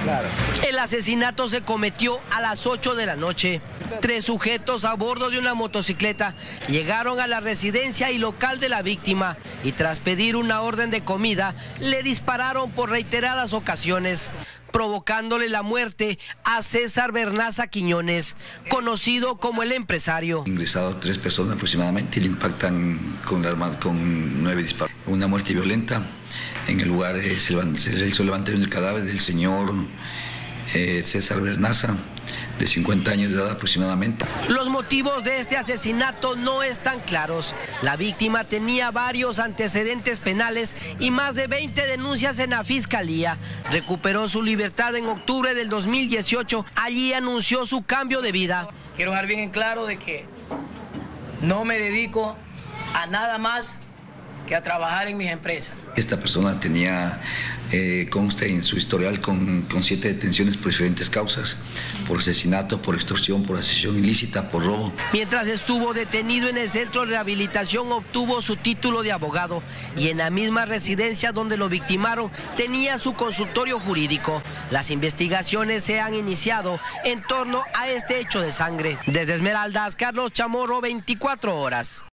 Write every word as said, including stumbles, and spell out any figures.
Claro. El asesinato se cometió a las ocho de la noche. Tres sujetos a bordo de una motocicleta llegaron a la residencia y local de la víctima y tras pedir una orden de comida, le dispararon por reiteradas ocasiones, provocándole la muerte a César Bernaza Quiñones, conocido como el empresario. Ingresado tres personas aproximadamente y le impactan con, la, con nueve disparos. Una muerte violenta. En el lugar eh, se realizó el levantamiento del cadáver del señor eh, César Bernaza, de cincuenta años de edad aproximadamente. Los motivos de este asesinato no están claros. La víctima tenía varios antecedentes penales y más de veinte denuncias en la fiscalía. Recuperó su libertad en octubre del dos mil dieciocho. Allí anunció su cambio de vida. Quiero dejar bien en claro de que no me dedico a nada más que a trabajar en mis empresas. Esta persona tenía, eh, consta en su historial con, con siete detenciones por diferentes causas, por asesinato, por extorsión, por asesión ilícita, por robo. Mientras estuvo detenido en el centro de rehabilitación obtuvo su título de abogado y en la misma residencia donde lo victimaron tenía su consultorio jurídico. Las investigaciones se han iniciado en torno a este hecho de sangre. Desde Esmeraldas, Carlos Chamorro, veinticuatro horas.